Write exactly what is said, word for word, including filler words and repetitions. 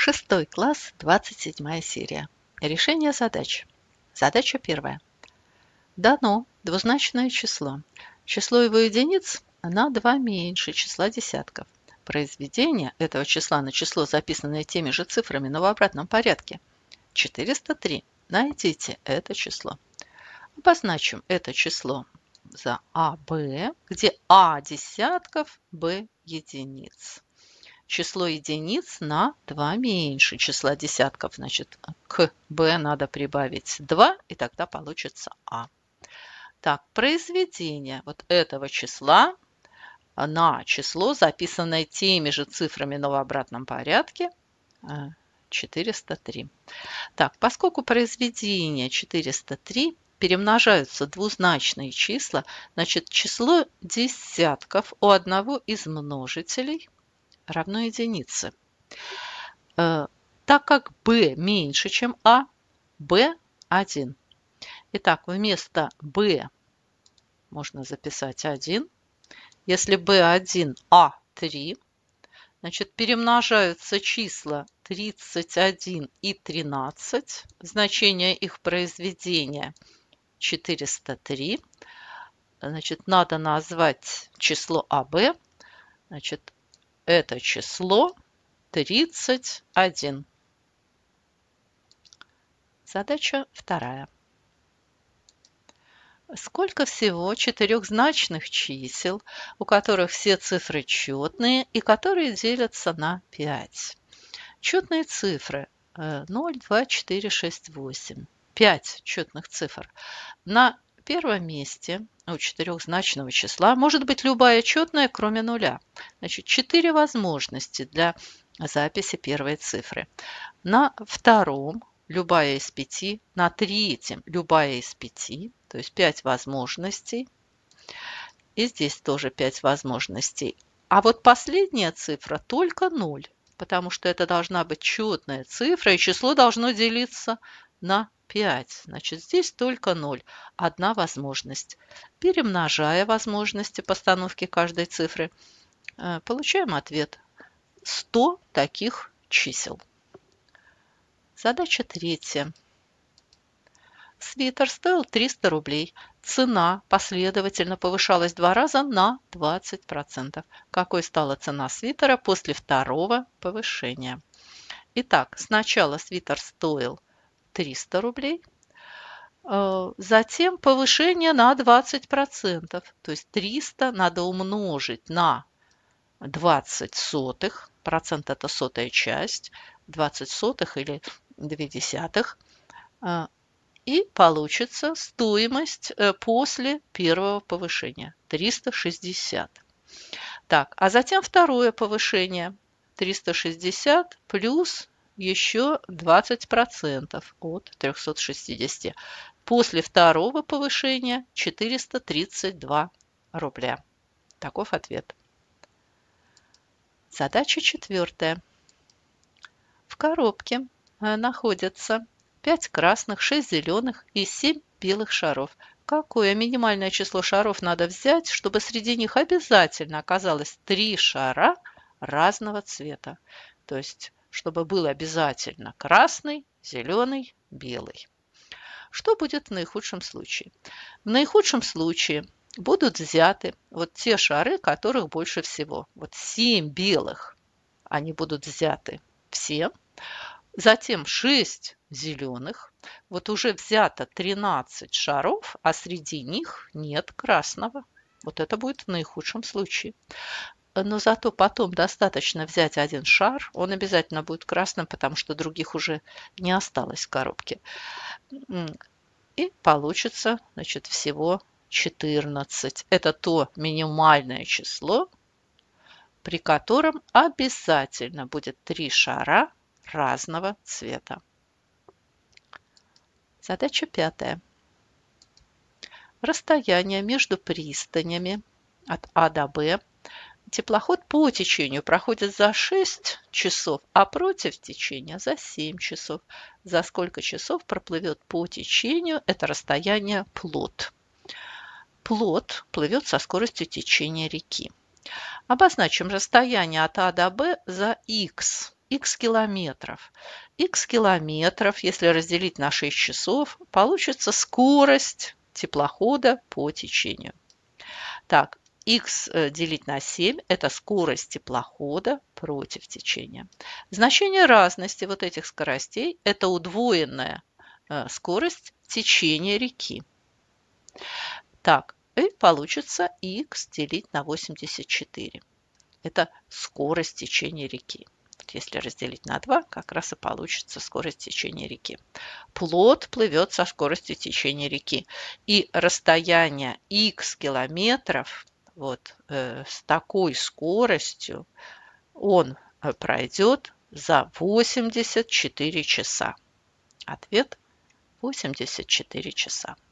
Шестой класс, двадцать седьмая серия. Решение задач. Задача первая. Дано двузначное число. Число его единиц на два меньше числа десятков. Произведение этого числа на число, записанное теми же цифрами, но в обратном порядке. четыреста три. Найдите это число. Обозначим это число за А, Б, где А десятков, Б единиц. Число единиц на два меньше числа десятков. Значит, к b надо прибавить два, и тогда получится а. Так, произведение вот этого числа на число, записанное теми же цифрами, но в обратном порядке, четыреста три. Так, поскольку произведение четыреста три перемножаются двузначные числа, значит, число десятков у одного из множителей равно единице. Так как b меньше, чем а, b один. Итак, вместо b можно записать один. Если b один, а три, значит, перемножаются числа тридцать один и тринадцать. Значение их произведения четыреста три. Значит, надо назвать число АБ. Значит, это число тридцать один. Задача вторая. Сколько всего четырехзначных чисел, у которых все цифры четные и которые делятся на пять? Четные цифры ноль, два, четыре, шесть, восемь. пять четных цифр. На первом месте у четырехзначного числа может быть любая четная, кроме нуля. Значит, четыре возможности для записи первой цифры. На втором любая из пяти, на третьем любая из пяти, то есть пять возможностей. И здесь тоже пять возможностей. А вот последняя цифра только ноль, потому что это должна быть четная цифра, и число должно делиться на пять. Значит, здесь только ноль. Одна возможность. Перемножая возможности постановки каждой цифры, получаем ответ. сто таких чисел. Задача третья. Свитер стоил триста рублей. Цена последовательно повышалась два раза на двадцать процентов. Какой стала цена свитера после второго повышения? Итак, сначала свитер стоил триста рублей, затем повышение на двадцать процентов. То есть триста надо умножить на двадцать сотых. Процент – это сотая часть. двадцать сотых или две десятых. И получится стоимость после первого повышения – триста шестьдесят. Так, а затем второе повышение – триста шестьдесят плюс еще двадцать процентов от трёхсот шестидесяти. После второго повышения – четыреста тридцать два рубля. Таков ответ. Задача четвертая. В коробке находятся пять красных, шесть зеленых и семь белых шаров. Какое минимальное число шаров надо взять, чтобы среди них обязательно оказалось три шара разного цвета? То есть, чтобы был обязательно красный, зеленый, белый. Что будет в наихудшем случае? В наихудшем случае будут взяты вот те шары, которых больше всего. Вот семь белых, они будут взяты все. Затем шесть зеленых. Вот уже взято тринадцать шаров, а среди них нет красного. Вот это будет в наихудшем случае. Но зато потом достаточно взять один шар. Он обязательно будет красным, потому что других уже не осталось в коробке. И получится, значит, всего четырнадцать. Это то минимальное число, при котором обязательно будет три шара разного цвета. Задача пятая. Расстояние между пристанями от А до Б. Теплоход по течению проходит за шесть часов, а против течения за семь часов. За сколько часов проплывет по течению это расстояние плот? Плот плывет со скоростью течения реки. Обозначим расстояние от А до Б за х. х километров. Х километров, если разделить на шесть часов, получится скорость теплохода по течению. Так, х делить на семь– это скорость теплохода против течения. Значение разности вот этих скоростей– это удвоенная скорость течения реки. Так, и получится х делить на восемьдесят четыре. Это скорость течения реки. Если разделить на два, как раз и получится скорость течения реки. Плот плывет со скоростью течения реки. И расстояние х километров вот, э, с такой скоростью он пройдет за восемьдесят четыре часа. Ответ – восемьдесят четыре часа.